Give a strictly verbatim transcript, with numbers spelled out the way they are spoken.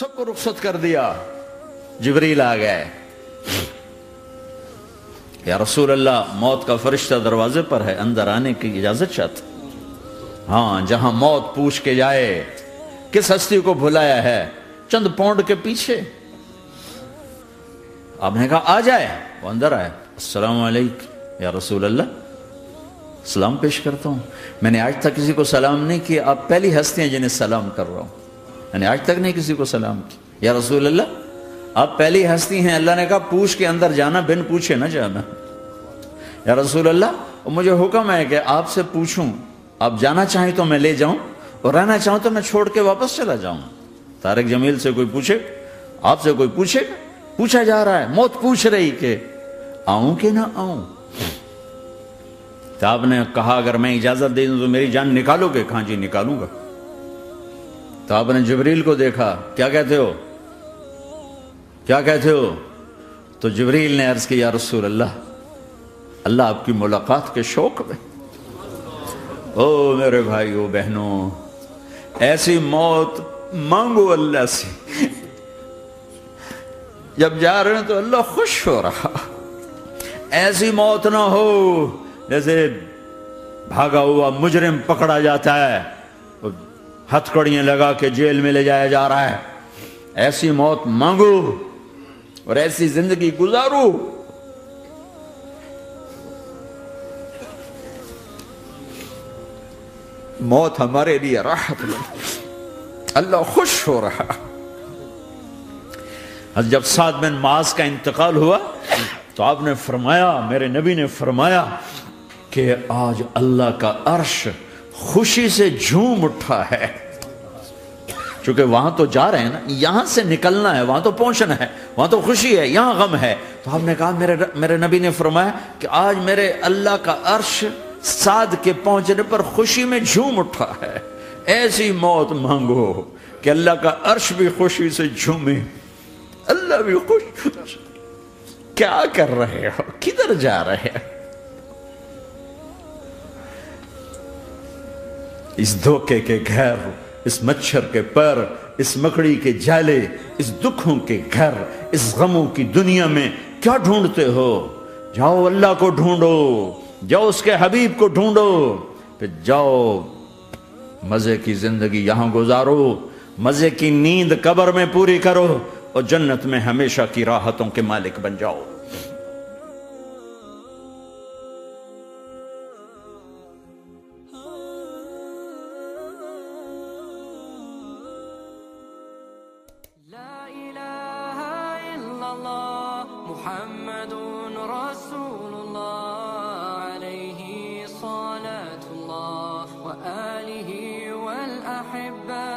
سب کو رخصت کر دیا. جبریل آ گئے. یا رسول اللہ موت کا فرشتہ دروازے پر ہے, اندر آنے کی اجازت چاہتا. ہاں, جہاں موت پوچھ کے جائے کس ہستی کو بھلایا ہے, چند پاؤنڈ کے پیچھے. آپ نے کہا آ جائے, وہ اندر آئے. السلام علیکم یا رسول اللہ, سلام پیش کرتا ہوں. میں نے آج تک کسی کو سلام نہیں کیا, آپ پہلی ہستی ہیں جنہیں سلام کر رہا ہوں. میں نے آج تک نہیں کسی کو سلام کیا. یا رسول اللہ آپ پہلی ہستی ہیں. اللہ نے کہا پوچھ کے اندر جانا, بن پوچھے نہ جانا. یا رسول اللہ مجھے حکم ہے کہ آپ سے پوچھوں, آپ جانا چاہیں تو میں لے جاؤں, اور رہنا چاہوں تو میں چھوڑ کے واپس چلا جاؤں. طارق جمیل سے کوئی پوچھے, آپ سے کوئی پوچھے, پوچھا جا رہا ہے. موت پوچھ رہی کہ آؤں کہ نہ آؤں. تو آپ نے کہا اگر میں اجازت دے دوں تو میری جان نکالو گے؟ کہاں جی نکالوں گا. تو آپ نے جبریل کو دیکھا, کیا کہتے ہو کیا کہتے ہو تو جبریل نے عرض کی یا رسول اللہ اللہ آپ کی ملاقات کے شوق میں. او میرے بھائیو بہنوں, ایسی موت مانگو اللہ سے. جب جا رہے ہیں تو اللہ خوش ہو رہا. ایسی موت نہ ہو جیسے بھاگا ہوا مجرم پکڑا جاتا ہے, ہتھکڑیاں لگا کے جیل میں لے جایا جا رہا ہے. ایسی موت مانگو اور ایسی زندگی گزارو. موت ہمارے لیے راحت بن, اللہ خوش ہو رہا. جب سعد بن معاذ کا انتقال ہوا تو آپ نے فرمایا, میرے نبی نے فرمایا کہ آج اللہ کا عرش خوشی سے جھوم اٹھا ہے. چونکہ وہاں تو جا رہے ہیں نا, یہاں سے نکلنا ہے, وہاں تو پہنچنا ہے, وہاں تو خوشی ہے, یہاں غم ہے. تو آپ نے کہا, میرے میرے نبی نے فرمایا کہ آج میرے اللہ کا عرش سعد کے پہنچنے پر خوشی میں جھوم اٹھا ہے. ایسی موت مانگو کہ اللہ کا عرش بھی خوشی سے جھومے, اللہ بھی خوش. کیا کر رہے ہو, کدھر جا رہے ہو؟ اس دھوکے کے گھر, اس مچھر کے پر, اس مکڑی کے جالے, اس دکھوں کے گھر, اس غموں کی دنیا میں کیا ڈھونڈتے ہو؟ جاؤ اللہ کو ڈھونڈو, جاؤ اس کے حبیب کو ڈھونڈو, پھر جاؤ مزے کی زندگی یہاں گزارو, مزے کی نیند قبر میں پوری کرو, اور جنت میں ہمیشہ کی راحتوں کے مالک بن جاؤ. محمد رسول الله عليه صلاة الله وآله والأحبة